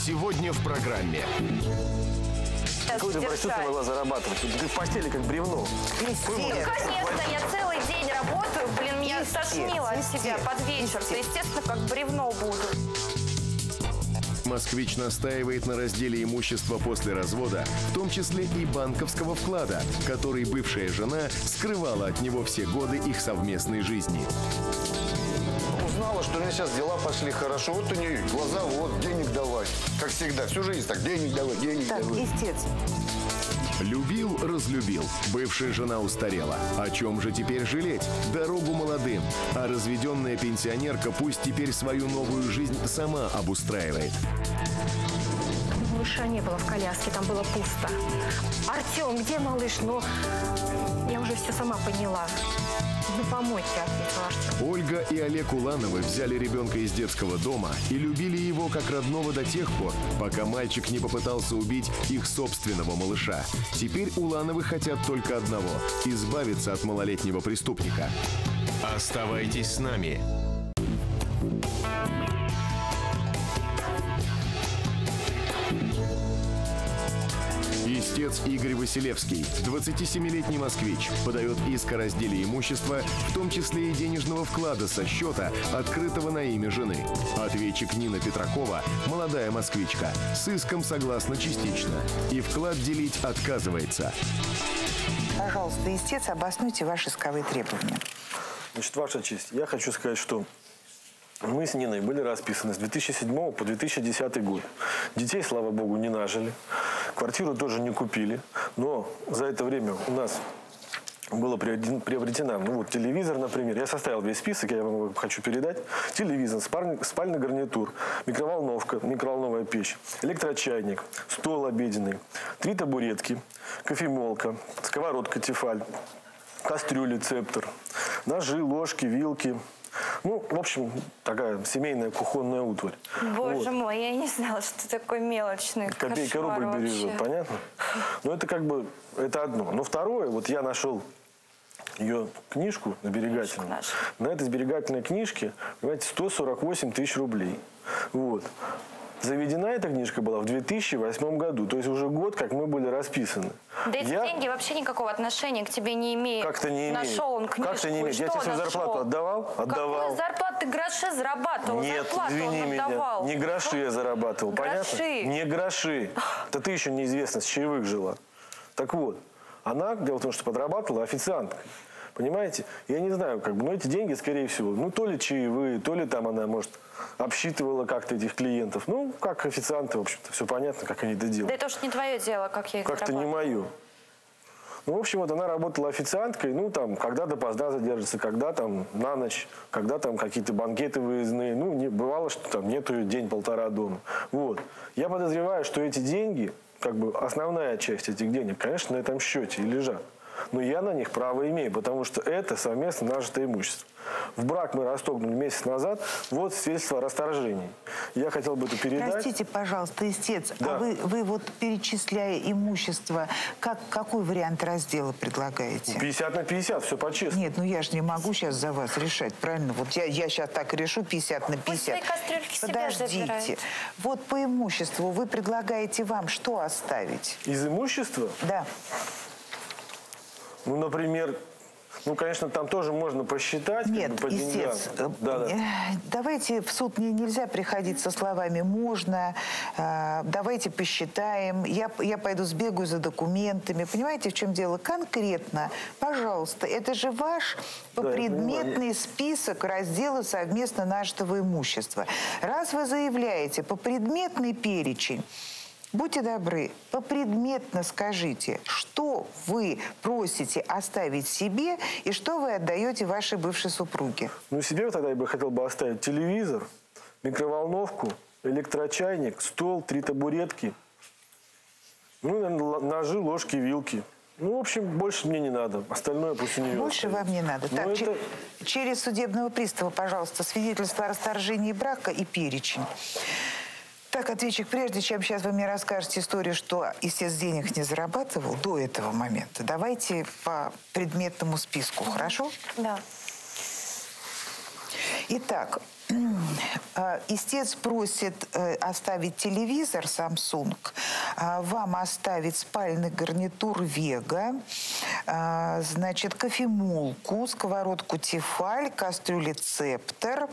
Сегодня в программе. Какой ты проститутка могла зарабатывать? Ты в постели как бревно. Ну, конечно, я целый день работаю. Блин, меня тошнило от себя под вечер. То, естественно, как бревно буду. Москвич настаивает на разделе имущества после развода, в том числе и банковского вклада, который бывшая жена скрывала от него все годы их совместной жизни. Узнала, что у меня сейчас дела пошли хорошо. Вот у нее глаза, вот, денег давай. Как всегда, всю жизнь так, денег давай, денег давай. Так, истец. Любил, разлюбил. Бывшая жена устарела. О чем же теперь жалеть? Дорогу молодым. А разведенная пенсионерка пусть теперь свою новую жизнь сама обустраивает. Малыша не было в коляске, там было пусто. Артем, где малыш? Ну, я уже все сама поняла. Ну, помойте, ответил Артем. Ольга и Олег Улановы взяли ребенка из детского дома и любили его как родного до тех пор, пока мальчик не попытался убить их собственного малыша. Теперь Улановы хотят только одного – избавиться от малолетнего преступника. Оставайтесь с нами. Истец Игорь Василевский, 27-летний москвич, подает иск о разделе имущества, в том числе и денежного вклада со счета, открытого на имя жены. Ответчик Нина Петракова, молодая москвичка, с иском согласна частично и вклад делить отказывается. Пожалуйста, истец, обоснуйте ваши исковые требования. Значит, Ваша честь, я хочу сказать, что мы с Ниной были расписаны с 2007 по 2010 год. Детей, слава богу, не нажили. Квартиру тоже не купили. Но за это время у нас было приобретено, ну вот телевизор, например. Я составил весь список, я вам хочу передать. Телевизор, спальный гарнитур, микроволновка, микроволновая печь, электрочайник, стол обеденный, 3 табуретки, кофемолка, сковородка Тефаль, кастрюли Цептор, ножи, ложки, вилки. Ну, в общем, такая семейная кухонная утварь. Боже мой, я не знала, что ты такой мелочный. Копейка рубль бережет, понятно? Но это как бы, это одно. Но второе, вот я нашел ее книжку сберегательную. На этой сберегательной книжке, понимаете, 148 тысяч рублей. Вот. Заведена эта книжка была в 2008 году, то есть уже год, как мы были расписаны. Да эти деньги вообще никакого отношения к тебе не имеют. Как-то не имеют. Нашел он книжку. Как-то не имеет. Я тебе свою зарплату отдавал? Отдавал. Какую зарплату? Ты гроши зарабатывал. Нет, зарплату извини он меня. отдавал. Не гроши я зарабатывал, гроши. Понятно? Не гроши. Да ты еще неизвестно, с чаевых жила. Так вот, она, дело в том, что подрабатывала официанткой. Понимаете? Я не знаю, как бы, но эти деньги, скорее всего, ну, то ли чаевые, то ли там она, может, обсчитывала как-то этих клиентов. Ну, как официанты, в общем-то, все понятно, как они это делают. Да это уж не твое дело, как я их как-то не мое. Ну, в общем, вот она работала официанткой, ну, там, когда допоздна задержится, когда там на ночь, когда там какие-то банкеты выездные. Ну, не, бывало, что там нету ее день-полтора дома. Вот. Я подозреваю, что эти деньги, как бы основная часть этих денег, конечно, на этом счете и лежат. Но я на них право имею, потому что это совместно нажитое имущество. В брак мы расторгнули месяц назад. Вот свидетельство о расторжении. Я хотел бы это передать. Простите, пожалуйста, истец, да. А вы вот перечисляя имущество, какой вариант раздела предлагаете? 50 на 50, все по-честному. Нет, ну я же не могу сейчас за вас решать, правильно? Вот я сейчас так решу 50 на 50. Пусть свои кастрюльки себе Подождите. забирают. Вот по имуществу вы предлагаете вам что оставить? Из имущества? Да. Ну, например, ну, конечно, там тоже можно посчитать. Нет, как бы, по истец, давайте в суд нельзя приходить со словами «можно», «давайте посчитаем», я пойду сбегаю за документами. Понимаете, в чем дело? Конкретно, пожалуйста, это же ваш попредметный список раздела совместно нажитого имущества. Раз вы заявляете попредметный перечень, будьте добры, попредметно скажите, что вы просите оставить себе и что вы отдаете вашей бывшей супруге. Ну, себе тогда я бы хотел бы оставить телевизор, микроволновку, электрочайник, стол, 3 табуретки, ну, наверное, ножи, ложки, вилки. Ну, в общем, больше мне не надо. Остальное пусть у нее. Больше вам не надо. Так, это... через судебного пристава, пожалуйста, свидетельство о расторжении брака и перечень. Так, ответчик, прежде чем сейчас вы мне расскажете историю, что истец денег не зарабатывал до этого момента, давайте по предметному списку, хорошо? Да. Итак, Истец просит оставить телевизор Samsung, вам оставить спальный гарнитур Вега, значит, кофемолку, сковородку Тефаль, кастрюли Цептер.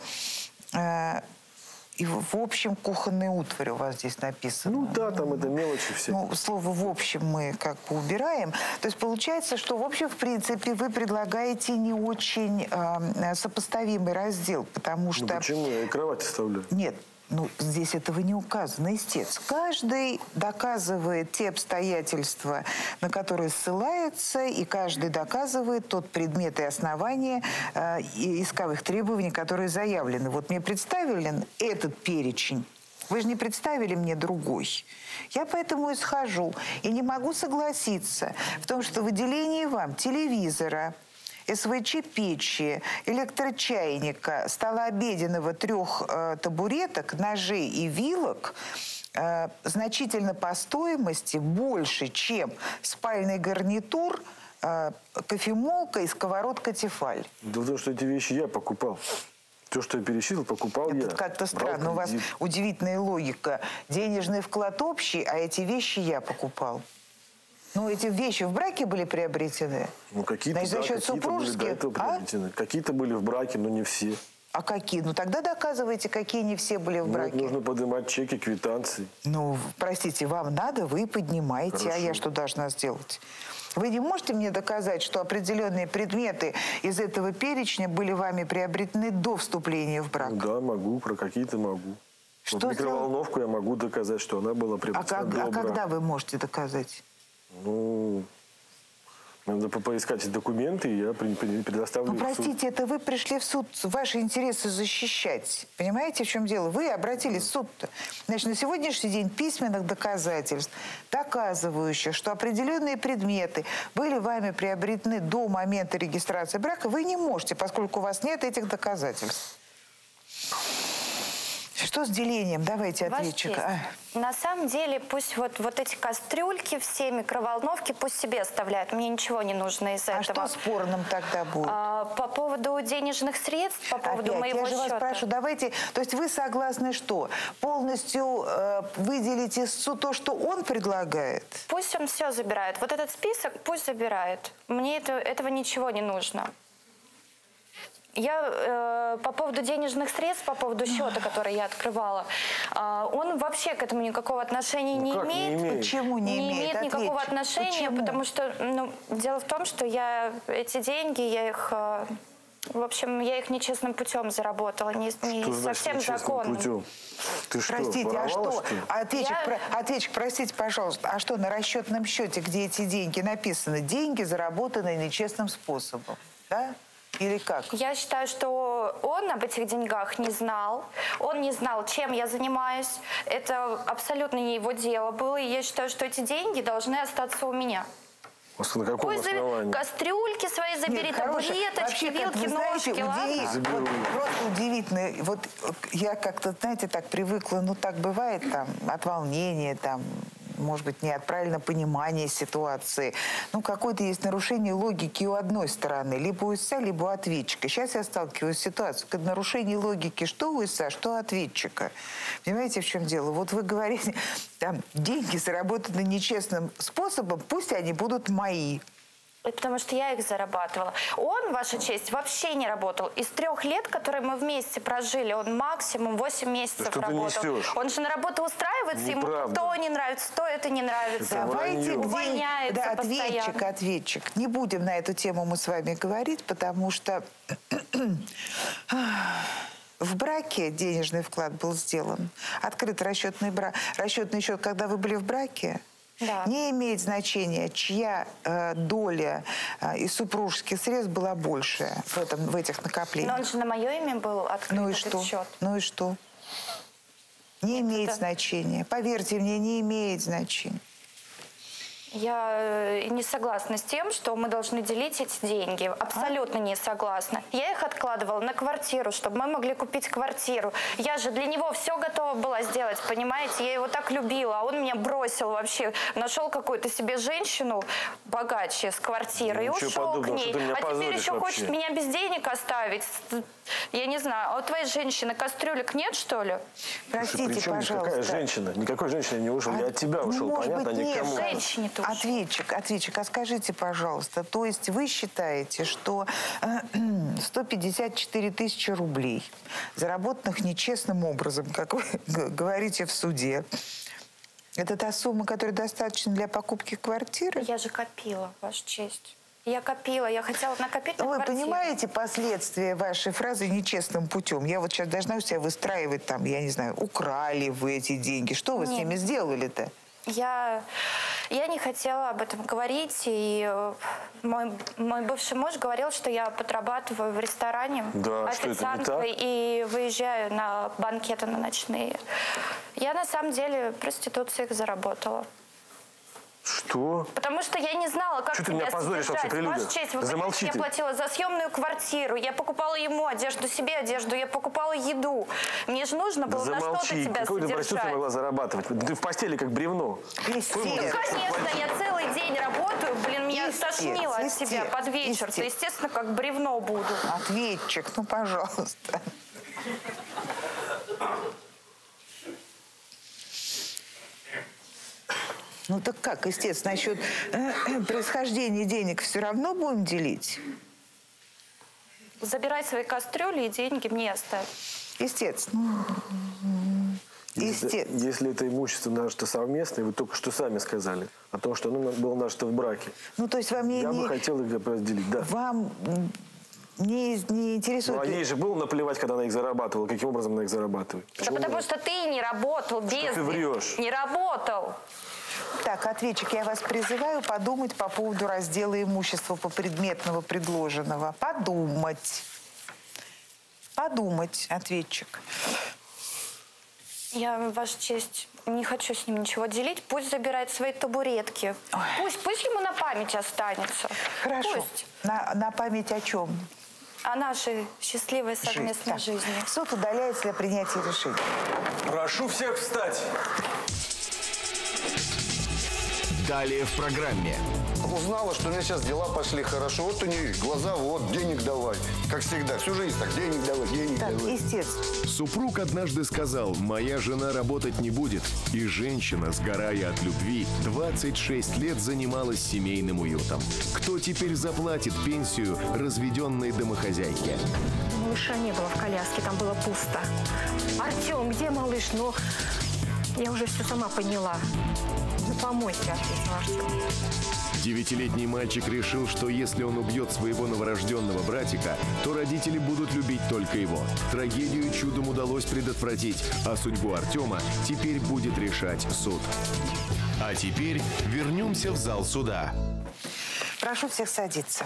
И, в общем, кухонные утвари у вас здесь написано. Ну да, там это мелочи все. Ну, слово «в общем» мы как бы убираем. То есть получается, что, в общем, в принципе, вы предлагаете не очень сопоставимый раздел, потому что... Ну почему? Я и кровать оставляю. Нет. Ну, здесь этого не указано, истец. Каждый доказывает те обстоятельства, на которые ссылается, и каждый доказывает тот предмет и основание исковых требований, которые заявлены. Вот мне представлен этот перечень. Вы же не представили мне другой. Я поэтому исхожу и не могу согласиться в том, что выделение вам телевизора, СВЧ-печи, электрочайника, стола обеденного, 3 табуреток, ножей и вилок значительно по стоимости больше, чем спальный гарнитур, кофемолка и сковородка Тефаль. Да потому что эти вещи я покупал. То, что я перечислил, покупал я. Это как-то странно. У вас удивительная логика. Денежный вклад общий, а эти вещи я покупал. Ну, эти вещи в браке были приобретены? Ну, какие-то, значит, за счет супружеских? Были до этого приобретены. Какие-то были в браке, но не все. А какие? Ну, тогда доказывайте, какие не все были в браке. Нужно поднимать чеки, квитанции. Ну, простите, вам надо, вы поднимаете. Хорошо. А я что должна сделать? Вы не можете мне доказать, что определенные предметы из этого перечня были вами приобретены до вступления в брак? Ну, да, могу, про какие-то могу. Что вот микроволновку я могу доказать, что она была приобретена до брака. А когда вы можете доказать? Ну, надо поискать документы, и я предоставлю. Ну, простите, это вы пришли в суд ваши интересы защищать. Понимаете, в чем дело? Вы обратились в суд-то. Значит, на сегодняшний день письменных доказательств, доказывающих, что определенные предметы были вами приобретены до момента регистрации брака, вы не можете, поскольку у вас нет этих доказательств. Что с делением? Давайте ответчик. На самом деле, пусть вот эти кастрюльки, все микроволновки, пусть себе оставляют. Мне ничего не нужно из этого. А что спорным тогда будет? По поводу денежных средств, по поводу моего счета. Я же вас спрашиваю, давайте, то есть вы согласны что? Полностью выделите то, что он предлагает? Пусть он все забирает. Вот этот список пусть забирает. Мне этого ничего не нужно. Я по поводу денежных средств, по поводу счета, который я открывала, он вообще к этому никакого отношения не имеет. Почему не имеет? Не имеет никакого отношения, потому что дело в том, что эти деньги, я их... В общем, я их нечестным путем заработала, не совсем законным. Путем? Ты что, простите, воровала, что? Ответчик, простите, пожалуйста, а что на расчетном счете, где эти деньги написаны? Деньги, заработанные нечестным способом, да? Или как? Я считаю, что он об этих деньгах не знал. Он не знал, чем я занимаюсь. Это абсолютно не его дело было. И я считаю, что эти деньги должны остаться у меня. На каком основании? Кастрюльки свои забери, табуреточки, вилки, ножки, ладно? Просто удивительно. Вот я как-то, знаете, так привыкла, ну так бывает там, от волнения, там, может быть, не от правильного понимания ситуации. Ну, какое-то есть нарушение логики у одной стороны, либо у истца, либо у ответчика. Сейчас я сталкиваюсь с ситуацией, когда нарушение логики что у истца, что у ответчика. Понимаете, в чем дело? Вот вы говорите, там, деньги заработаны нечестным способом, пусть они будут мои. Потому что я их зарабатывала. Он, ваша честь, вообще не работал. Из 3 лет, которые мы вместе прожили, он максимум 8 месяцев работал. Он же на работу устраивается, ему то не нравится, то это не нравится. Давайте увольняется постоянно. Ответчик. Не будем на эту тему мы с вами говорить, потому что в браке денежный вклад был сделан. Открыт расчетный счет, когда вы были в браке. Да. Не имеет значения, чья доля из супружеских средств была больше в этих накоплениях. Но он же на мое имя был открыт этот счет. Ну и что? Не имеет значения. Поверьте мне, не имеет значения. Я не согласна с тем, что мы должны делить эти деньги. Абсолютно не согласна. Я их откладывала на квартиру, чтобы мы могли купить квартиру. Я же для него все готова была сделать, понимаете? Я его так любила, а он меня бросил вообще. Нашел какую-то себе женщину богаче с квартиры и ушел к ней. А теперь еще хочет меня без денег оставить. Я не знаю, а у твоей женщины кастрюлек нет, что ли? Простите, пожалуйста. Никакая женщина? Никакой женщине не ушел. Я от тебя ушел, понятно? Быть, никому. Женщине тоже. Ответчик, а скажите, пожалуйста, то есть вы считаете, что 154 тысячи рублей, заработанных нечестным образом, как вы говорите в суде, это та сумма, которая достаточна для покупки квартиры? Я же копила, Ваша честь. Я копила, я хотела накопить на квартиру. Вы понимаете последствия вашей фразы «нечестным путем»? Я вот сейчас должна у себя выстраивать там, я не знаю, украли вы эти деньги. Что вы с ними сделали-то? Я не хотела об этом говорить, и мой бывший муж говорил, что я подрабатываю в ресторане официанткой и выезжаю на банкеты на ночные. Я на самом деле проституцией заработала. Что? Потому что я не знала, как ты меня позоришь вообще при людях? Ваша честь, вы понимаете, я платила за съемную квартиру, я покупала ему одежду, себе одежду, я покупала еду. Мне же нужно было на что-то себя Какой ты содержать. проституция могла зарабатывать? Ты в постели как бревно. Ну, конечно, я целый день работаю, блин, меня тошнило от себя под вечер. То, естественно, как бревно буду. Ответчик, ну, пожалуйста. Ну так как, естественно, насчет происхождения денег все равно будем делить? Забирай свои кастрюли и деньги мне оставь. Естественно. Если это имущество нажито совместное, вы только что сами сказали о том, что оно было нажито в браке. Ну, то есть вам Я бы хотел их разделить, да. Вам не интересует... Ну, а ей же было наплевать, когда она их зарабатывала, каким образом она их зарабатывает. Да потому что ты не работал без них. Ты врешь. Не работал. Так, ответчик, я вас призываю подумать по поводу раздела имущества по предметного предложенного. Подумать. Подумать, ответчик. Я, Ваша честь, не хочу с ним ничего делить. Пусть забирает свои табуретки. Пусть ему на память останется. Хорошо. Пусть. На память о чем? О нашей счастливой совместной жизни. Суд удаляется для принятия решения. Прошу всех встать. Далее в программе. Узнала, что у меня сейчас дела пошли хорошо. Вот у нее глаза, вот, денег давай. Как всегда, всю жизнь так, денег давай, денег давай. Естественно. Супруг однажды сказал: «Моя жена работать не будет». И женщина, сгорая от любви, 26 лет занималась семейным уютом. Кто теперь заплатит пенсию разведенной домохозяйке? Малыша не было в коляске, там было пусто. Артем, где малыш? Ну, я уже все сама поняла. Ну, помойте, ответил Артем. 9-летний мальчик решил, что если он убьет своего новорожденного братика, то родители будут любить только его. Трагедию чудом удалось предотвратить, а судьбу Артема теперь будет решать суд. А теперь вернемся в зал суда. Прошу всех садиться.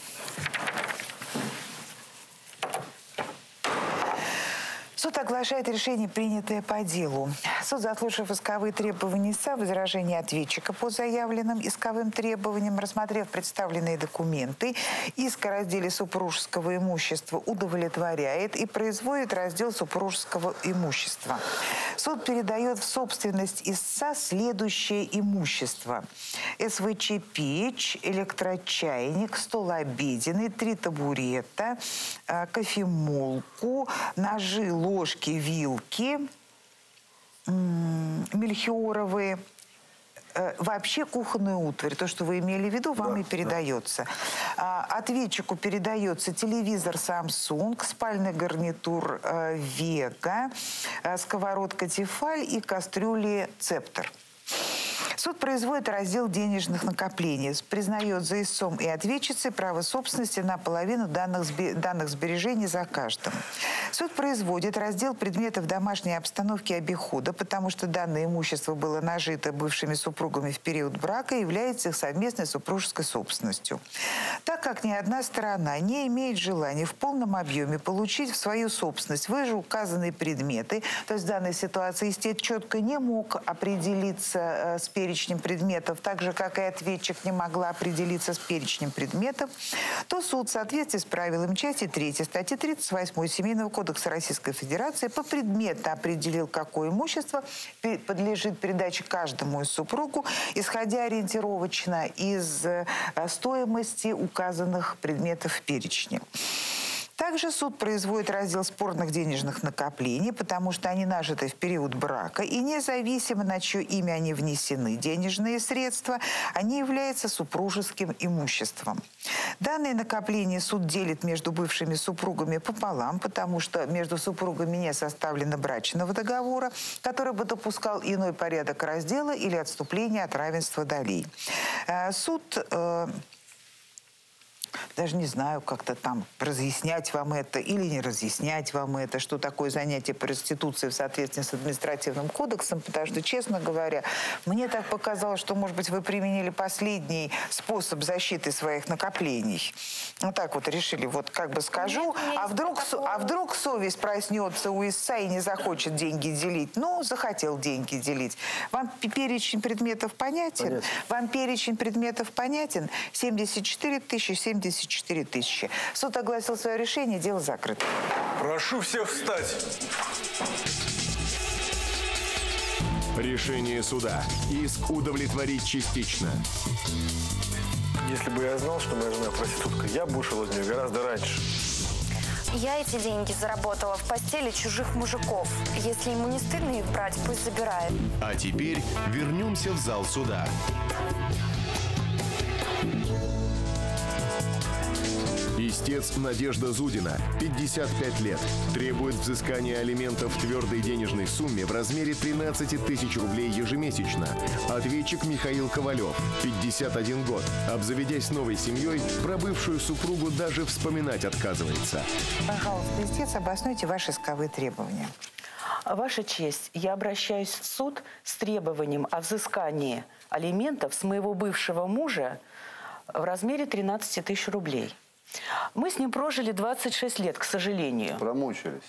Суд оглашает решение, принятое по делу. Суд, заслушав исковые требования ИСА, возражения ответчика по заявленным исковым требованиям, рассмотрев представленные документы, иск о разделе супружеского имущества удовлетворяет и производит раздел супружеского имущества. Суд передает в собственность ИСА следующее имущество: СВЧ печь, электрочайник, стол обеденный, 3 табурета, кофемолку, ножи, ложки, вилки, мельхиоровые, вообще кухонную утварь. То, что вы имели в виду, вам и передается. Ответчику передается телевизор Samsung, спальный гарнитур Vega, сковородка Тефаль и кастрюли Цептер. Суд производит раздел денежных накоплений, признает за истцом и ответчицей право собственности на половину данных сбережений за каждым. Суд производит раздел предметов домашней обстановки и обихода, потому что данное имущество было нажито бывшими супругами в период брака и является их совместной супружеской собственностью. Так как ни одна сторона не имеет желания в полном объеме получить в свою собственность вышеуказанные предметы, то есть в данной ситуации истец четко не мог определиться с перечнем перечнем предметов, так же, как и ответчик не могла определиться с перечнем предметов, то суд в соответствии с правилами части 3 статьи 38 Семейного кодекса Российской Федерации попредметно определил, какое имущество подлежит передаче каждому из супругу, исходя ориентировочно из стоимости указанных предметов в перечне. Также суд производит раздел спорных денежных накоплений, потому что они нажиты в период брака, и независимо, на чье имя они внесены, денежные средства, они являются супружеским имуществом. Данные накопления суд делит между бывшими супругами пополам, потому что между супругами не составлено брачного договора, который бы допускал иной порядок раздела или отступления от равенства долей. Суд... Даже не знаю, как-то там разъяснять вам это или не разъяснять вам это, что такое занятие проституцией в соответствии с административным кодексом, потому что, честно говоря, мне так показалось, что, может быть, вы применили последний способ защиты своих накоплений. Вот так вот решили, вот как бы скажу, а вдруг совесть проснется у истца и не захочет деньги делить. Ну, захотел деньги делить. Вам перечень предметов понятен? Понятно. Вам перечень предметов понятен? 74 тысячи, 74 тысячи. Суд огласил свое решение, дело закрыто. Прошу всех встать. Решение суда. Иск удовлетворить частично. Если бы я знал, что моя жена проститутка, я бы ушел от нее гораздо раньше. Я эти деньги заработала в постели чужих мужиков. Если ему не стыдно их брать, пусть забирает. А теперь вернемся в зал суда. Истец Надежда Зудина, 55 лет, требует взыскания алиментов в твердой денежной сумме в размере 13 тысяч рублей ежемесячно. Ответчик Михаил Ковалев, 51 год, обзаведясь новой семьей, про бывшую супругу даже вспоминать отказывается. Пожалуйста, истец, обоснуйте ваши исковые требования. Ваша честь, я обращаюсь в суд с требованием о взыскании алиментов с моего бывшего мужа в размере 13 тысяч рублей. Мы с ним прожили 26 лет, к сожалению. Промучились.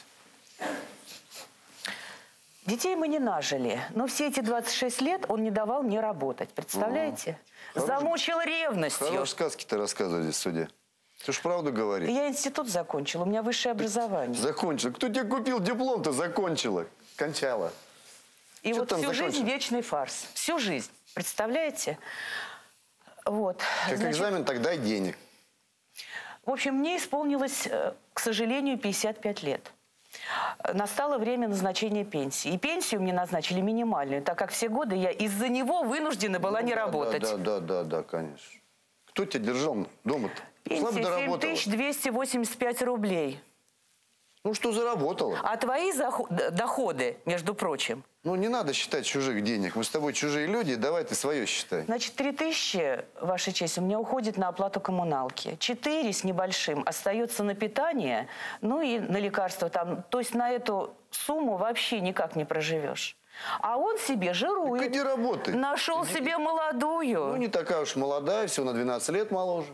Детей мы не нажили, но все эти 26 лет он не давал мне работать. Представляете? Замучил ревностью. Хорошие сказки-то рассказывали в суде. Ты ж правду говоришь. Я институт закончила, у меня высшее образование. Закончила. Кто тебе купил диплом-то? Закончила. Кончала. И Что вот там всю закончила? жизнь вечный фарс. Всю жизнь. Представляете? Вот. Как экзамен, тогда и денег. В общем, мне исполнилось, к сожалению, 55 лет. Настало время назначения пенсии. И пенсию мне назначили минимальную, так как все годы я из-за него вынуждена была не работать. Да, конечно. Кто тебя держал дома-то? Пенсия 7285 рублей. Ну, что заработала? А твои доходы, между прочим? Ну, не надо считать чужих денег. Мы с тобой чужие люди, давай ты свое считай. Значит, 3000, Ваша честь, у меня уходит на оплату коммуналки. 4 с небольшим остается на питание, ну и на лекарства там. То есть на эту сумму вообще никак не проживешь. А он себе жирует. Так иди работай. Нашел себе молодую. Ну, не такая уж молодая, всего на 12 лет моложе.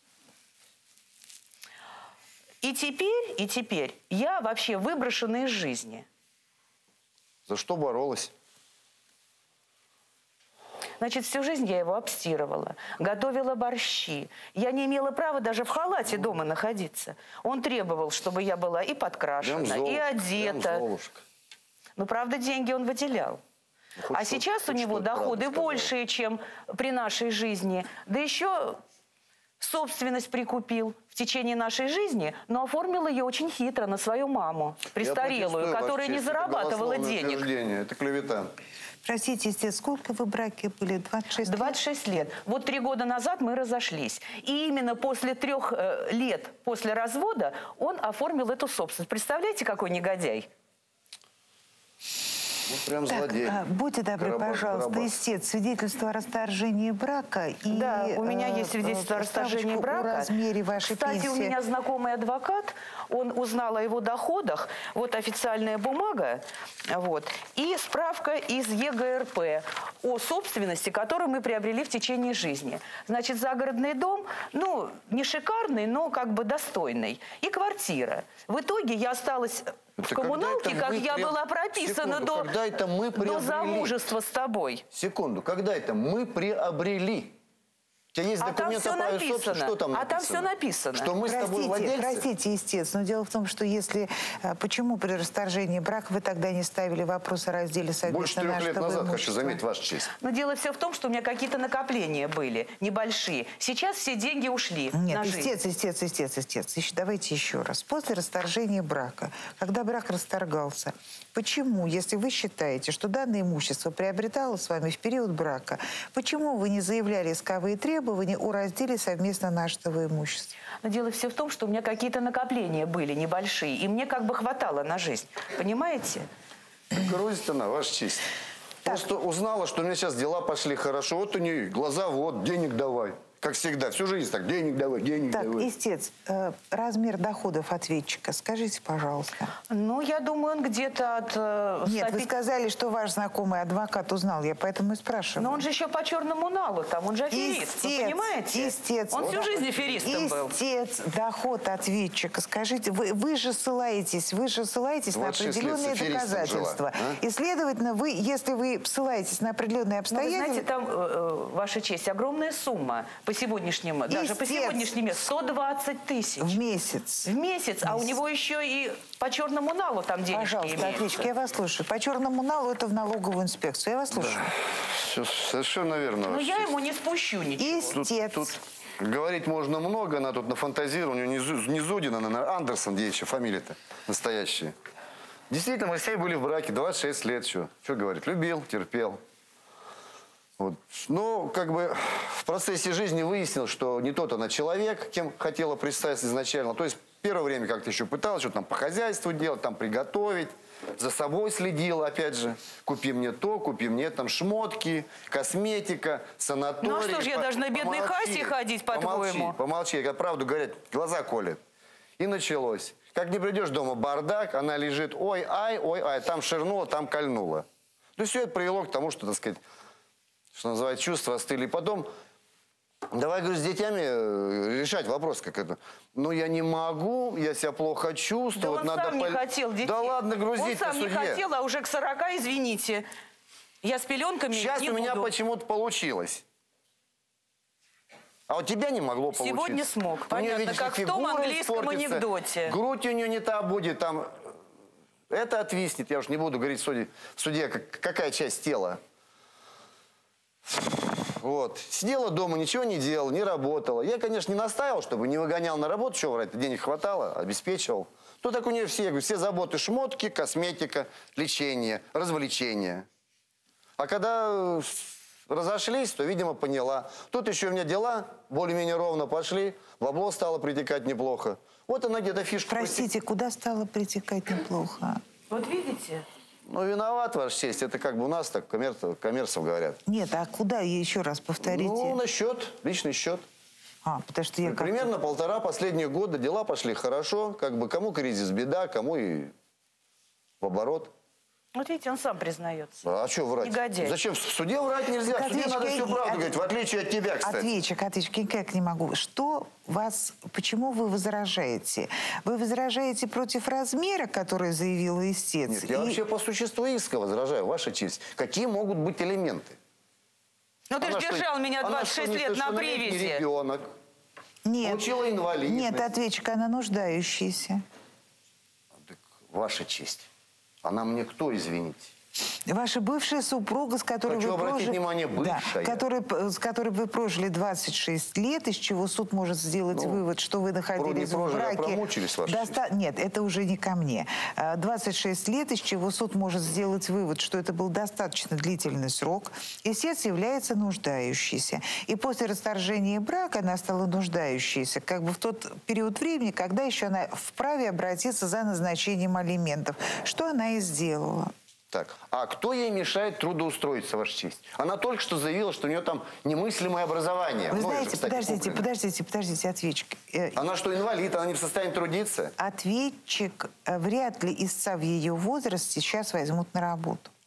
И теперь я вообще выброшена из жизни. За что боролась? Значит, всю жизнь я его обстирывала, готовила борщи. Я не имела права даже в халате дома находиться. Он требовал, чтобы я была и подкрашена, и одета. Но, правда, деньги он выделял. Ну, а сейчас у него доходы большие, чем при нашей жизни. Да еще собственность прикупил в течение нашей жизни, но оформил ее очень хитро на свою маму, престарелую, которая не зарабатывала денег. Это клевета. Простите, истец, сколько вы в браке были? 26 лет? 26 лет. Вот 3 года назад мы разошлись. И именно после 3 лет после развода он оформил эту собственность. Представляете, какой негодяй? Ну, прям злодей. Будьте добры, пожалуйста, истец, свидетельство о расторжении брака и... Да, у меня есть свидетельство о расторжении брака. О размере вашей Кстати, пенсии. у меня знакомый адвокат, он узнал о его доходах. Вот официальная бумага, вот, и справка из ЕГРП о собственности, которую мы приобрели в течение жизни. Значит, загородный дом, ну, не шикарный, но как бы достойный. И квартира. В итоге я осталась в коммуналке, как я была прописана до замужества с тобой. Секунду, когда это мы приобрели? У тебя есть документы о праве собственности, что там написано? А там все написано. Что мы с тобой владельцы? Простите, истец, но дело в том, что если... Почему при расторжении брака вы тогда не ставили вопрос о разделе совместно больше 3 лет назад, хочу заметить, ваша честь. Но дело все в том, что у меня какие-то накопления были, небольшие. Сейчас все деньги ушли на жизнь. Истец. Давайте еще раз. После расторжения брака, когда брак расторгался, почему, если вы считаете, что данное имущество приобреталось с вами в период брака, почему вы не заявляли исковые требования о разделе совместно нажитого имущества? Но дело все в том, что у меня какие-то накопления были небольшие, и мне как бы хватало на жизнь. Понимаете? Грузит она, ваша честь. Просто узнала, что у меня сейчас дела пошли хорошо. Вот у нее глаза, вот, денег давай. Как всегда, всю жизнь так, денег давай, денег давай. Так, истец, размер доходов ответчика, скажите, пожалуйста. Ну, я думаю, он где-то от... Нет, вы сказали, что ваш знакомый адвокат узнал, я поэтому и спрашиваю. Но он же еще по черному налу там, он же аферист, вы понимаете? Истец. Он всю жизнь аферистом был. Истец, доход ответчика, скажите, вы же ссылаетесь на определенные доказательства. И, следовательно, если вы ссылаетесь на определенные обстоятельства... Вы знаете, там, ваша честь, огромная сумма. По сегодняшнему, даже по сегодняшнему 120 тысяч. В месяц. В месяц, а у него еще и по черному налу там денежки Пожалуйста, имеются. ответчик, я вас слушаю. По черному налу это в налоговую инспекцию. Я вас слушаю. Да. Все совершенно верно. Но я ему не спущу ничего. Истец. Тут говорить можно много, она тут нафантазировала. У нее не Зудина, она Андерсон девичья, фамилия-то настоящая. Действительно, мы все были в браке 26 лет. Что говорит? Любил, терпел. Вот. Но как бы в процессе жизни выяснил, что не тот она человек, кем хотела представиться изначально. То есть первое время как-то еще пыталась что-то там по хозяйству делать, там приготовить. За собой следила, опять же. Купи мне то, купи мне там шмотки, косметика, санаторий. Ну а что ж, я должна бедной Хасе ходить, по-твоему? Помолчи, как правду говорят, глаза колят. И началось. Как не придешь дома, бардак, она лежит, ой-ай, там ширнула, там кольнула. То есть все это привело к тому, что, так сказать, что называется, чувства остыли. И потом, давай, говорю, с детьми решать вопрос, как это. Ну, я не могу, я себя плохо чувствую. Да он сам не хотел детей. Да ладно, грузить он сам не хотел, а уже к 40, извините. Я с пеленками сейчас не у меня буду. почему-то получилось. А у тебя не могло получиться. Сегодня смог. Понятно, видишь, как в том английском анекдоте. Грудь у нее не та будет, там... Это отвиснет. Я уж не буду говорить в суде какая часть тела. Вот. Сидела дома, ничего не делала, не работала. Я, конечно, не настаивал, чтобы не выгонял на работу, чего врать, денег хватало, обеспечивал. Ну, так у нее все заботы, шмотки, косметика, лечение, развлечения. А когда разошлись, то, видимо, поняла. Тут еще у меня дела более-менее ровно пошли, бабло стало притекать неплохо. Вот она где-то фишку... Простите, куда стало притекать неплохо? Вот видите... Ну, виноват, ваша честь. Это как бы у нас так, коммерцев говорят. Нет, а куда, еще раз повторите? Ну, на счет, личный счет. Потому что я примерно 1,5 последних года дела пошли хорошо. Как бы кому кризис беда, кому и в оборот. Вот видите, он сам признается. А что врать? Негодяй. Зачем? В суде врать нельзя. В суде надо всю правду говорить, в отличие от тебя, кстати. Ответчик, никак не могу. Почему вы возражаете? Вы возражаете против размера, который заявила истец? Нет, я вообще по существу иска возражаю, ваша честь. Какие могут быть элементы? Ну ты же держал меня 26 лет на привязи. Ребенок. Нет. Получила инвалидность. Нет, ответчик, она нуждающаяся. Так, ваша честь. Она мне кто, извините? Ваша бывшая супруга, с которой Хочу вы обратить внимание, бывшая. Да, с которой вы прожили 26 лет, из чего суд может сделать вывод, что вы находились в браке. А промучились, ваша честь. Нет, это уже не ко мне. 26 лет, из чего суд может сделать вывод, что это был достаточно длительный срок. Истец является нуждающейся. И после расторжения брака она стала нуждающейся, как бы в тот период времени, когда еще она вправе обратиться за назначением алиментов. Что она и сделала. Так, а кто ей мешает трудоустроиться, ваша честь? Она только что заявила, что у нее там немыслимое образование. Вы знаете, подождите, ответчик. Она что, инвалид? Она не в состоянии трудиться? Ответчик вряд ли истца в ее возрасте сейчас возьмут на работу.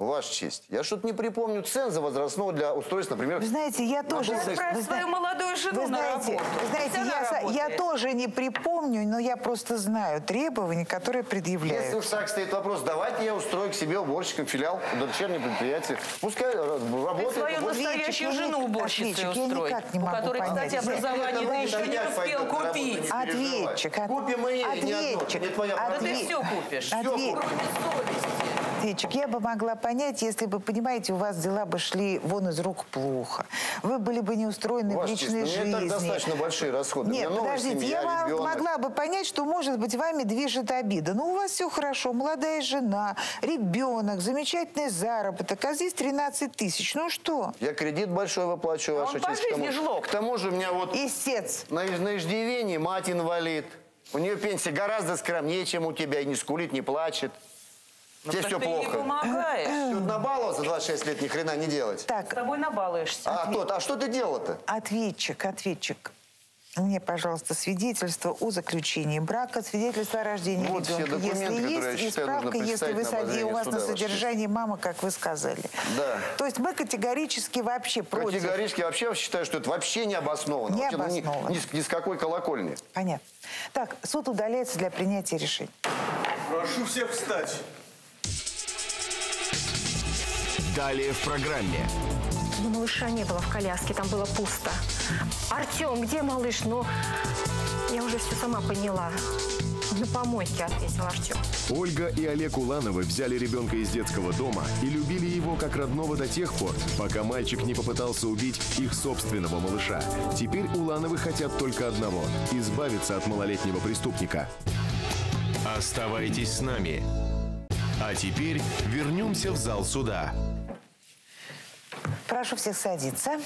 Ваша честь. Я что-то не припомню ценза возрастного для устройства, например... Вы знаете, я тоже... Отправь свою молодую жену на работу. Вы знаете, я тоже не припомню, но я просто знаю требования, которые предъявляют. Если уж так стоит вопрос, давайте я устрою к себе уборщиком филиал дочернее предприятие. Пускай работает. Свою настоящую жену уборщицей устрой, у которой, кстати, образование ты еще не успел купить. Ответчик. Купим и не одно, не твоя Да ты все купишь. Ответчик, я бы могла понять, если бы, понимаете, у вас дела бы шли вон из рук плохо. Вы были бы не устроены в личной жизни. У меня и так достаточно большие расходы. Нет, подождите, я могла бы понять, что, может быть, вами движет обида. Ну, у вас все хорошо, молодая жена, ребенок, замечательный заработок, а здесь 13 тысяч. Ну что? Я кредит большой выплачиваю, ваша честь. Он по жизни жлоб. К тому же у меня вот... Истец. На иждивении мать инвалид. У нее пенсия гораздо скромнее, чем у тебя, и не скулит, не плачет. Тебе все плохо. Ты ей помогаешь. Тут набаловаться 26 лет, ни хрена не делать. Так. С тобой набалуешься. А что ты делала-то? Ответчик. Мне, пожалуйста, свидетельство о заключении брака, свидетельство о рождении вот ребенка. Все документы, если которые, есть, я и считаю, справка, если вы у вас на содержании мама, как вы сказали. Да. То есть мы категорически вообще против. Категорически вообще считаю, что это вообще не обосновано. Не вообще, обосновано. Ни с какой колокольни. Понятно. Так, суд удаляется для принятия решений. Прошу всех встать. Далее в программе. Но малыша не было в коляске, там было пусто. Артем, где малыш? Ну, я уже все сама поняла. На помойке, ответил Артем. Ольга и Олег Улановы взяли ребенка из детского дома и любили его как родного до тех пор, пока мальчик не попытался убить их собственного малыша. Теперь Улановы хотят только одного – избавиться от малолетнего преступника. Оставайтесь с нами. А теперь вернемся в зал суда. Прошу всех садиться.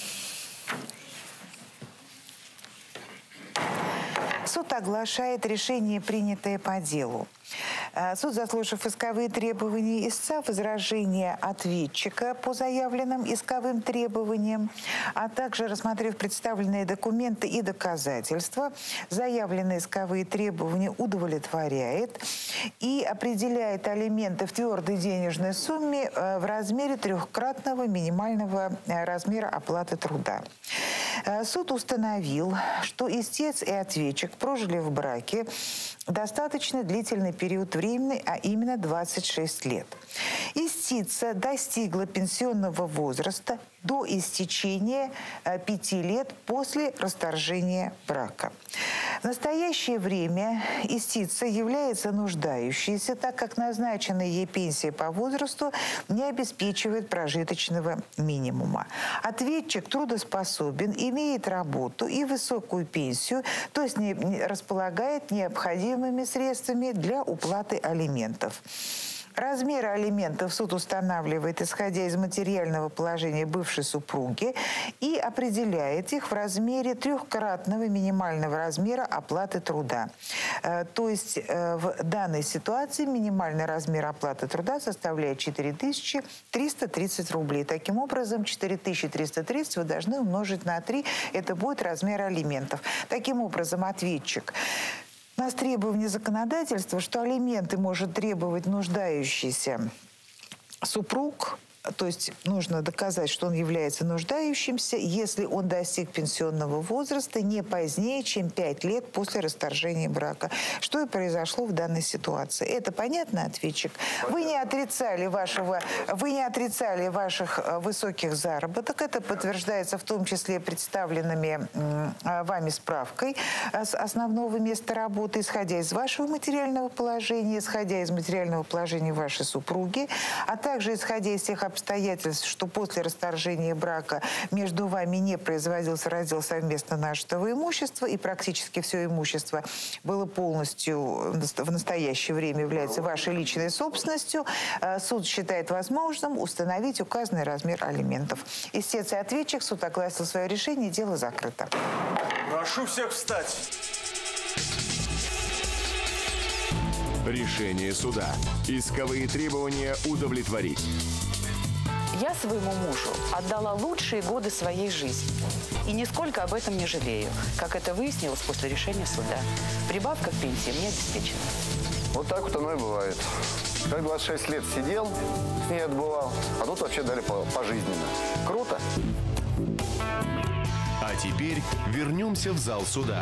Суд оглашает решение, принятое по делу. Суд, заслушав исковые требования истца, возражения ответчика по заявленным исковым требованиям, а также рассмотрев представленные документы и доказательства, заявленные исковые требования удовлетворяет и определяет алименты в твердой денежной сумме в размере трехкратного минимального размера оплаты труда. Суд установил, что истец и ответчик прожили в браке достаточно длительный период времени, а именно 26 лет. Истица достигла пенсионного возраста до истечения 5 лет после расторжения брака. В настоящее время истица является нуждающейся, так как назначенная ей пенсия по возрасту не обеспечивает прожиточного минимума. Ответчик трудоспособен, имеет работу и высокую пенсию, то есть не располагает необходимыми средствами для уплаты алиментов. Размеры алиментов суд устанавливает, исходя из материального положения бывшей супруги, и определяет их в размере трехкратного минимального размера оплаты труда. То есть в данной ситуации минимальный размер оплаты труда составляет 4330 рублей. Таким образом, 4330 вы должны умножить на 3. Это будет размер алиментов. Таким образом, ответчик... У нас требование законодательства, что алименты может требовать нуждающийся супруг, то есть нужно доказать, что он является нуждающимся, если он достиг пенсионного возраста не позднее, чем 5 лет после расторжения брака. Что и произошло в данной ситуации. Это понятно, ответчик? Вы не отрицали ваших высоких заработок. Это подтверждается в том числе представленными вами справкой с основного места работы, исходя из вашего материального положения, исходя из материального положения вашей супруги, а также исходя из тех обстоятельств, что после расторжения брака между вами не производился раздел совместно нажитого имущества, и практически все имущество было полностью в настоящее время является вашей личной собственностью, суд считает возможным установить указанный размер алиментов. Истец и ответчик, суд огласил свое решение, дело закрыто. Прошу всех встать. Решение суда. Исковые требования удовлетворить. Я своему мужу отдала лучшие годы своей жизни. И нисколько об этом не жалею, как это выяснилось после решения суда. Прибавка к пенсии мне обеспечена. Вот так вот оно и бывает. Как 26 лет сидел, с ней отбывал, а тут вообще дали пожизненно. Круто. А теперь вернемся в зал суда.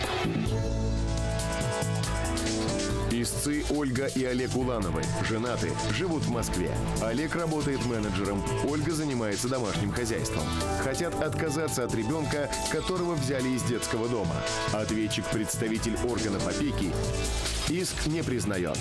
Истцы Ольга и Олег Улановы женаты, живут в Москве. Олег работает менеджером, Ольга занимается домашним хозяйством. Хотят отказаться от ребенка, которого взяли из детского дома. Ответчик, представитель органов опеки, иск не признает.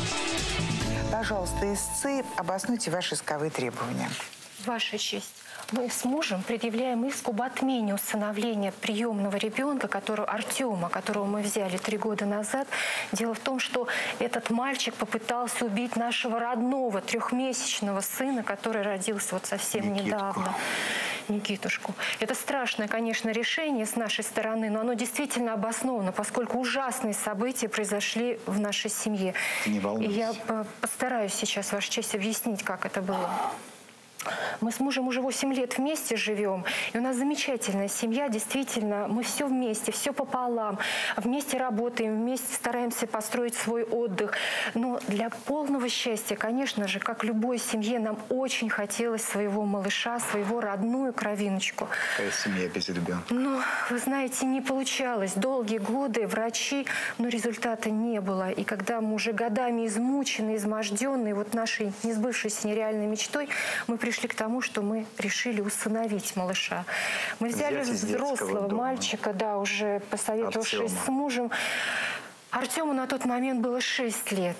Пожалуйста, истцы, обоснуйте ваши исковые требования. Ваша честь, мы с мужем предъявляем иск об отмене усыновления приемного ребенка, Артема, которого мы взяли 3 года назад. Дело в том, что этот мальчик попытался убить нашего родного 3-месячного сына, который родился вот совсем недавно. Никитушку. Это страшное, конечно, решение с нашей стороны, но оно действительно обосновано, поскольку ужасные события произошли в нашей семье. Не волнуйтесь. И я постараюсь сейчас, Ваша честь, объяснить, как это было. Мы с мужем уже 8 лет вместе живем, и у нас замечательная семья, действительно, мы все вместе, все пополам, вместе работаем, вместе стараемся построить свой отдых. Но для полного счастья, конечно же, как любой семье, нам очень хотелось своего малыша, своего родную кровиночку. Какая семья без ребенка? Но, вы знаете, не получалось. Долгие годы врачи, но результата не было. И когда мы уже годами измучены, изможденные вот нашей несбывшейся нереальной мечтой, мы пришли к тому, что мы решили усыновить малыша. Мы взяли взрослого мальчика, да, уже посоветовавшись с мужем. Артему на тот момент было 6 лет.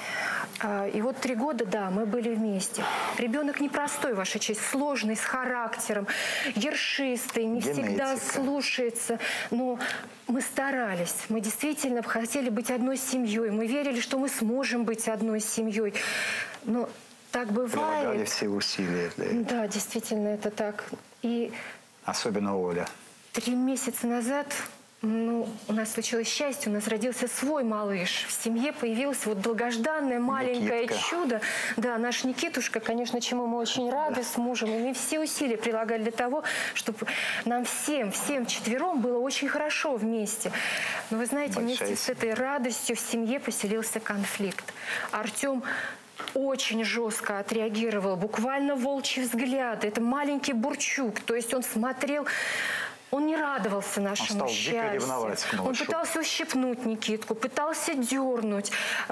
И вот 3 года, да, мы были вместе. Ребенок непростой, Ваша честь, сложный, с характером, ершистый, не всегда слушается. Но мы старались, мы действительно хотели быть одной семьей. Мы верили, что мы сможем быть одной семьей. Но так бывает. Прилагали все усилия для этого. Да, действительно, это так. И особенно Оля. 3 месяца назад, у нас случилось счастье, у нас родился свой малыш. В семье появилось вот долгожданное маленькое Никитка. чудо. Да, наш Никитушка, конечно, чему мы очень рады с мужем. И мы все усилия прилагали для того, чтобы нам всем 4 было очень хорошо вместе. Но вы знаете, вместе с этой радостью в семье поселился конфликт. Артем очень жестко отреагировал, буквально волчий взгляд. Это маленький бурчук, то есть он смотрел... Он не радовался нашему счастью. Он пытался ущипнуть Никитку, пытался дернуть.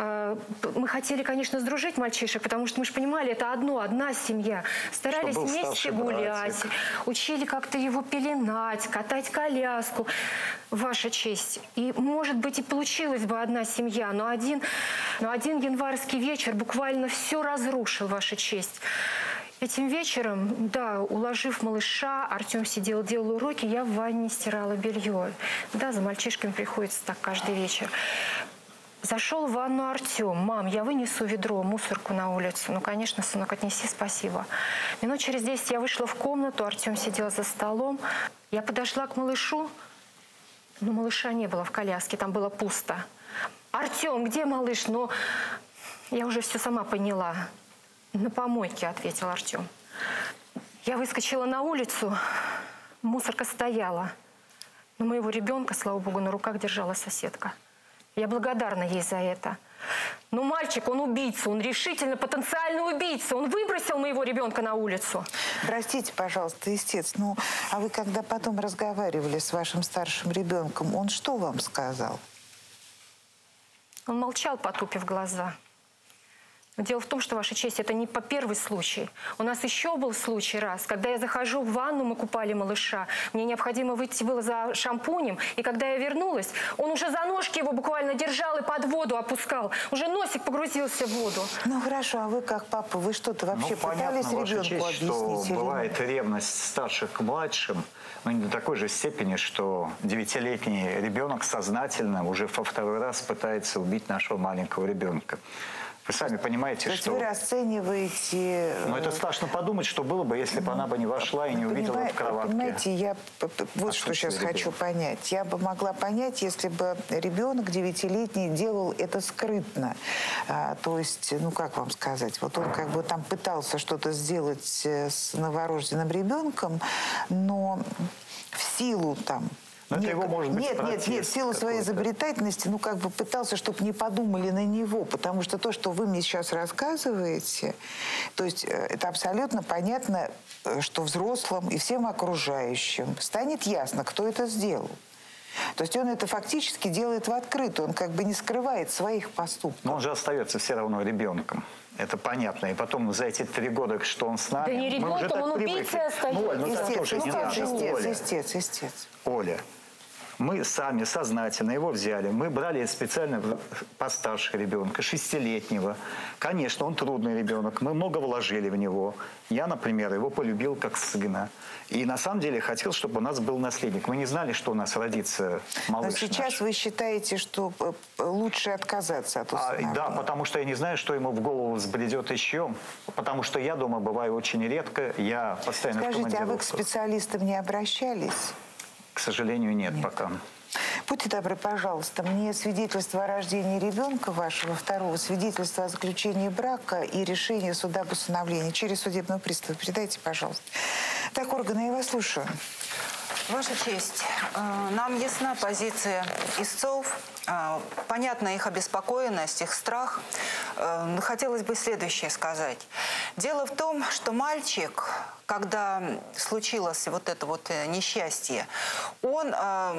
Мы хотели, конечно, сдружить мальчишек, потому что мы же понимали, это одна семья. Старались вместе гулять, учили как-то его пеленать, катать коляску. Ваша честь. И, может быть, и получилась бы одна семья, но один январский вечер буквально все разрушил, Ваша честь. Этим вечером, да, уложив малыша, Артем сидел, делал уроки, я в ванне стирала белье. Да, за мальчишками приходится так каждый вечер. Зашел в ванну Артем. Мам, я вынесу ведро, мусорку на улицу. Ну, конечно, сынок, отнеси, спасибо. Минут через 10 я вышла в комнату, Артем сидел за столом. Я подошла к малышу, но малыша не было в коляске, там было пусто. Артем, где малыш? Ну, я уже все сама поняла. На помойке, ответил Артем. Я выскочила на улицу, мусорка стояла. Но моего ребенка, слава богу, на руках держала соседка. Я благодарна ей за это. Но мальчик, он убийца, он решительно потенциальный убийца. Он выбросил моего ребенка на улицу. Простите, пожалуйста, истец, а вы когда потом разговаривали с вашим старшим ребенком, он что вам сказал? Он молчал, потупив глаза. Дело в том, что, Ваша честь, это не по первый случай. У нас еще был случай раз, когда я захожу в ванну, мы купали малыша. Мне необходимо выйти было за шампунем. И когда я вернулась, он уже за ножки его буквально держал и под воду опускал. Уже носик погрузился в воду. Ну хорошо, а вы как папа, вы что-то вообще пытались ребенку объяснить? Что бывает ревность старших к младшим, но не до такой же степени, что 9-летний ребенок сознательно уже во 2-й раз пытается убить нашего маленького ребенка. Вы сами понимаете, что... вы расцениваете... Но это страшно подумать, что было бы, если бы она бы не вошла и не увидела в кроватке. Понимаете, я вот что сейчас хочу понять. Я бы могла понять, если бы ребенок 9-летний делал это скрытно. То есть, как вам сказать, вот он как бы там пытался что-то сделать с новорожденным ребенком, но в силу там Но это его, может быть, нет, в силу своей изобретательности, ну, как бы пытался, чтобы не подумали на него, потому что то, что вы мне сейчас рассказываете, то есть это абсолютно понятно, что взрослым и всем окружающим станет ясно, кто это сделал. То есть он это фактически делает в открытую, он как бы не скрывает своих поступков. Но он же остается все равно ребенком. Это понятно. И потом за эти 3 года, что он с нами... Да не ребенком, он убийцей остается. Истец. Оля, мы сами сознательно его взяли. Мы брали специально постарше ребенка, 6-летнего. Конечно, он трудный ребенок. Мы много вложили в него. Я, например, его полюбил как сына. И на самом деле хотел, чтобы у нас был наследник. Мы не знали, что у нас родится малыш. Но сейчас наш. Вы считаете, что лучше отказаться от усыновления? Да, потому что я не знаю, что ему в голову взбредет еще. Потому что я дома бываю очень редко. Я постоянно в командировках. Скажите, а вы к специалистам не обращались? К сожалению, нет пока. Будьте добры, пожалуйста, мне свидетельство о рождении ребенка вашего, второго, свидетельство о заключении брака и решение суда об усыновлении через судебного пристава. Передайте, пожалуйста. Так, органы, я вас слушаю. Ваша честь, нам ясна позиция истцов, понятна их обеспокоенность, их страх. Хотелось бы следующее сказать. Дело в том, что мальчик, когда случилось вот это вот несчастье, он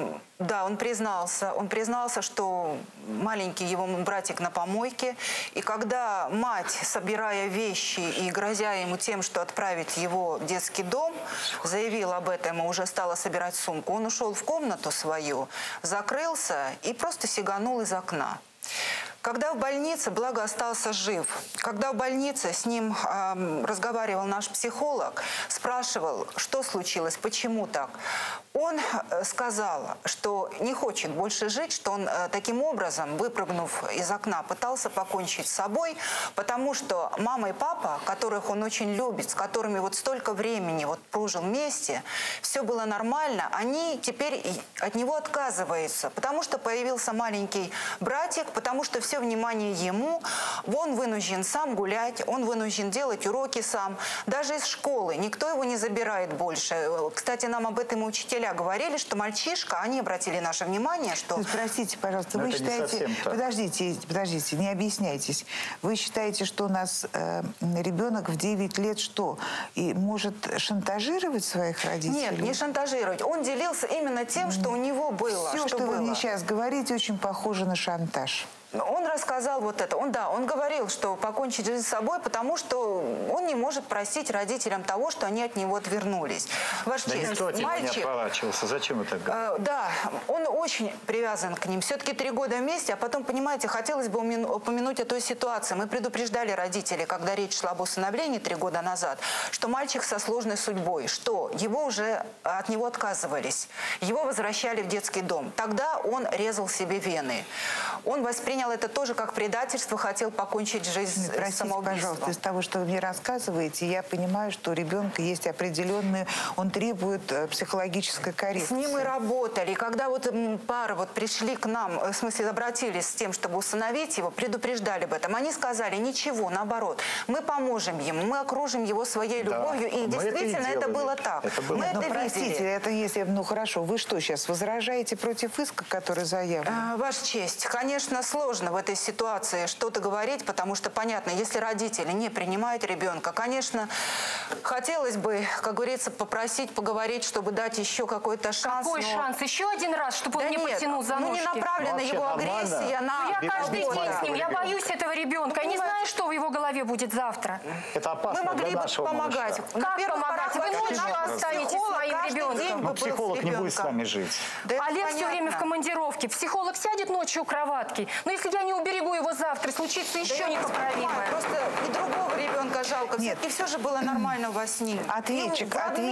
признался, что маленький его братик на помойке, и когда мать, собирая вещи и грозя ему тем, что отправит его в детский дом, заявила об этом и уже стала собирать сумку, он ушел в комнату свою, закрылся и просто сиганул из окна. Когда в больнице, благо остался жив, когда в больнице с ним разговаривал наш психолог, спрашивал, что случилось, почему так, он сказал, что не хочет больше жить, что он таким образом, выпрыгнув из окна, пытался покончить с собой, потому что мама и папа, которых он очень любит, с которыми вот столько времени вот прожил вместе, все было нормально, они теперь от него отказываются, потому что появился маленький братик, потому что все внимание ему, он вынужден сам гулять, он вынужден делать уроки сам, даже из школы, никто его не забирает больше. Кстати, нам об этом и учителя говорили, что мальчишка, они обратили наше внимание, что... Простите, пожалуйста, вы считаете... Подождите, не объясняйтесь. Вы считаете, что у нас ребенок в 9 лет что? И может шантажировать своих родителей? Нет, не шантажировать. Он делился именно тем, что у него было. Все, что вы мне сейчас говорите, очень похоже на шантаж. Он рассказал вот это. Он говорил, что покончить жизнь с собой, потому что он не может простить родителям того, что они от него отвернулись. Ваша честь, никто от него не отворачивался. Зачем это говорить? Да, он очень привязан к ним. Все-таки 3 года вместе, а потом, понимаете, хотелось бы упомянуть о той ситуации. Мы предупреждали родителей, когда речь шла об усыновлении 3 года назад, что мальчик со сложной судьбой, что его уже от него отказывались. Его возвращали в детский дом. Тогда он резал себе вены. Он воспринял это тоже как предательство, хотел покончить жизнь самоубийством. Пожалуйста, из того, что вы мне рассказываете, я понимаю, что у ребенка есть определенные, он требует психологической коррекции. С ним мы работали. И когда вот пара вот пришли к нам, в смысле обратились с тем, чтобы усыновить его, предупреждали об этом. Они сказали, ничего, наоборот, мы поможем ему, мы окружим его своей любовью. И действительно это было так. Мы это видели. Простите, это если, ну хорошо, вы что сейчас возражаете против иска, который заявлен? Ваша честь, конечно, сложно в этой ситуации что-то говорить, потому что, понятно, если родители не принимают ребенка, конечно, хотелось бы, как говорится, попросить, поговорить, чтобы дать еще какой-то шанс. Какой шанс? Еще один раз, чтобы он не потянул за ножки? Ну не направлена его агрессия на... Я каждый день с ним, я боюсь этого ребенка. Я не знаю, что в его голове будет завтра. Это опасно. Мы могли бы помогать. Как помогать? Вы ночью останетесь с моим ребенком. Но психолог не будет с вами жить. Олег все время в командировке. Психолог сядет ночью у кроватки. Но если я не уберегу его завтра, случится еще непоправимое. Просто и другого ребенка жалко. Нет. И все же было нормально у вас с ним. Ответчик.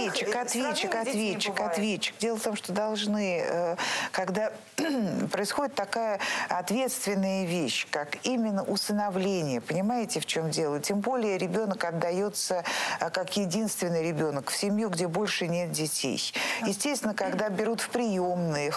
Дело в том, что должны, когда происходит такая ответственная вещь, как именно усыновление, понимаете, в чем дело? Тем более ребенок отдается как единственный ребенок в семью, где больше нет детей. Естественно, когда берут в приемные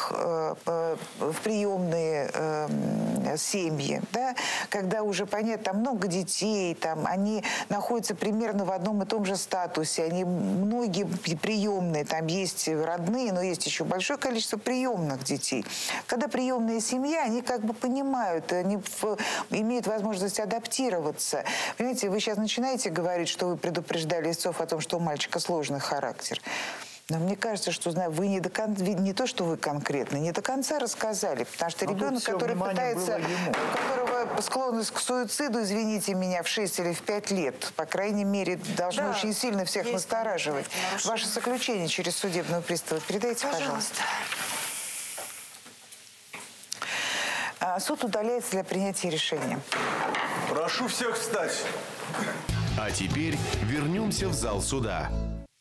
семьи, да, когда уже, понятно, там много детей, там они находятся примерно в одном и том же статусе, они многие приемные, там есть родные, но есть еще большое количество приемных детей. Когда приемная семья, они как бы понимают, они имеют возможность адаптироваться. Понимаете, вы сейчас начинаете говорить, что вы предупреждали истцов о том, что у мальчика сложный характер. Но мне кажется, что вы не то, что вы конкретно, не до конца рассказали. Потому что ребенок, который пытается, у которого склонность к суициду, извините меня, в 6 или в 5 лет, по крайней мере, должно очень сильно всех настораживать. Ваше заключение через судебного пристава передайте, пожалуйста. Суд удаляется для принятия решения. Прошу всех встать. А теперь вернемся в зал суда.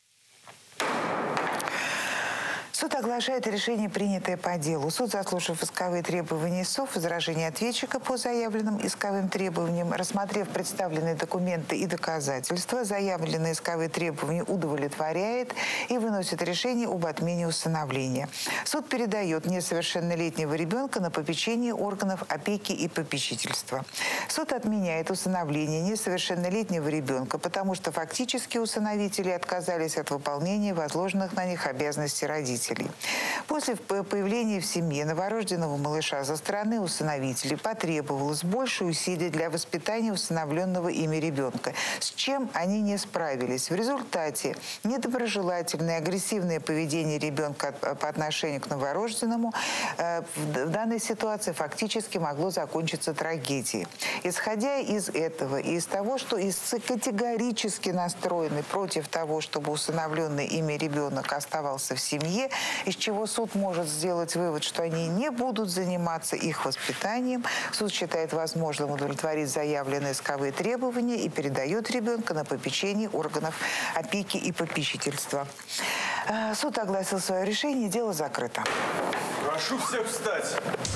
Суд оглашает решение, принятое по делу. Суд, заслушав исковые требования истцов, возражения ответчика по заявленным исковым требованиям, рассмотрев представленные документы и доказательства, заявленные исковые требования удовлетворяет и выносит решение об отмене усыновления. Суд передает несовершеннолетнего ребенка на попечение органов опеки и попечительства. Суд отменяет усыновление несовершеннолетнего ребенка, потому что фактически усыновители отказались от выполнения возложенных на них обязанностей родителей. После появления в семье новорожденного малыша со стороны усыновителей потребовалось больше усилий для воспитания усыновленного ими ребенка, с чем они не справились. В результате недоброжелательное агрессивное поведение ребенка по отношению к новорожденному в данной ситуации фактически могло закончиться трагедией. Исходя из этого и из того, что истцы категорически настроены против того, чтобы усыновленный ими ребенок оставался в семье, из чего суд может сделать вывод, что они не будут заниматься их воспитанием. Суд считает возможным удовлетворить заявленные исковые требования и передает ребенка на попечение органов опеки и попечительства. Суд огласил свое решение, дело закрыто. Прошу всех встать.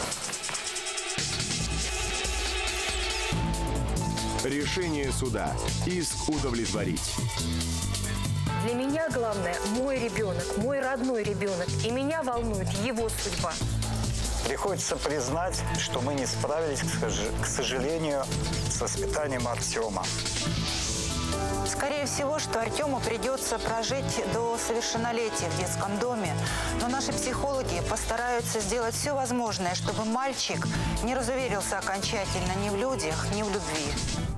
Решение суда. Иск удовлетворить. Для меня главное мой ребенок, мой родной ребенок. И меня волнует его судьба. Приходится признать, что мы не справились, к сожалению, с воспитанием Артема. Скорее всего, что Артему придется прожить до совершеннолетия в детском доме. Но наши психологи постараются сделать все возможное, чтобы мальчик не разуверился окончательно ни в людях, ни в любви.